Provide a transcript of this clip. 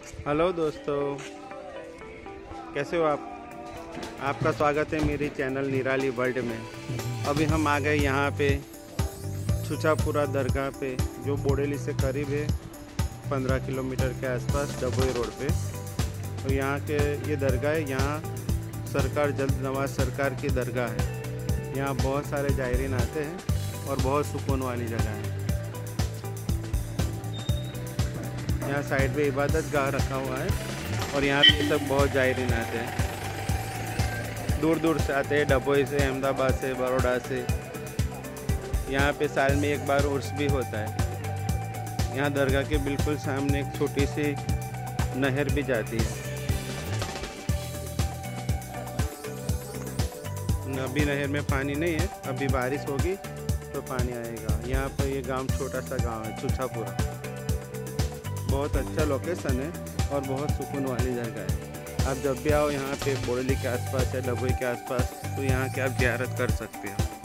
Hello दोस्तों, कैसे हो आप? आपका स्वागत है मेरी चैनल निराली वर्ल्ड में। अभी हम आ गए यहाँ पे छुछापुरा दरगाह पे, जो बोडेली से करीब है 15 किलोमीटर के आसपास डभोई रोड पे। तो यहाँ के ये दरगाह है, यहाँ सरकार जल्द नवाज सरकार की दरगाह है। यहाँ बहुत सारे जायरीन आते हैं और बहुत सुकून वाली जगह है। यहाँ साइड पे इबादत गाह रखा हुआ है और यहाँ पे सब बहुत जायरीन आते हैं, दूर दूर से आते हैं, डभोई से, अहमदाबाद से, बड़ौदा से। यहाँ पे साल में एक बार उर्स भी होता है। यहाँ दरगाह के बिल्कुल सामने एक छोटी सी नहर भी जाती है। अभी नहर में पानी नहीं है, अभी बारिश होगी तो पानी आएगा। यहाँ पर ये गांव छोटा सा गांव है छुछापुरा। बहुत अच्छा लोकेशन है और बहुत सुकून वाली जगह है। आप जब भी आओ यहाँ पे बोडेली के आसपास या डभोई के आसपास, तो यहाँ की आप ज़ियारत कर सकते हो।